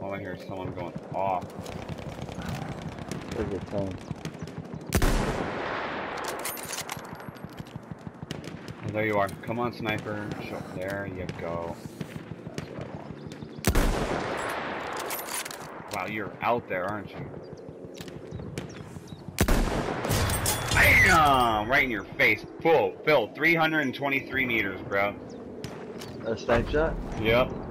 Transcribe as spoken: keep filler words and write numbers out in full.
Oh, I hear someone going off. Where's your phone? Oh, there you are. Come on, sniper. Show. There you go. That's what I want. Wow, you're out there, aren't you? Bam! Right in your face. Full. Phil, three hundred twenty-three meters, bro. A snipe shot? Yep.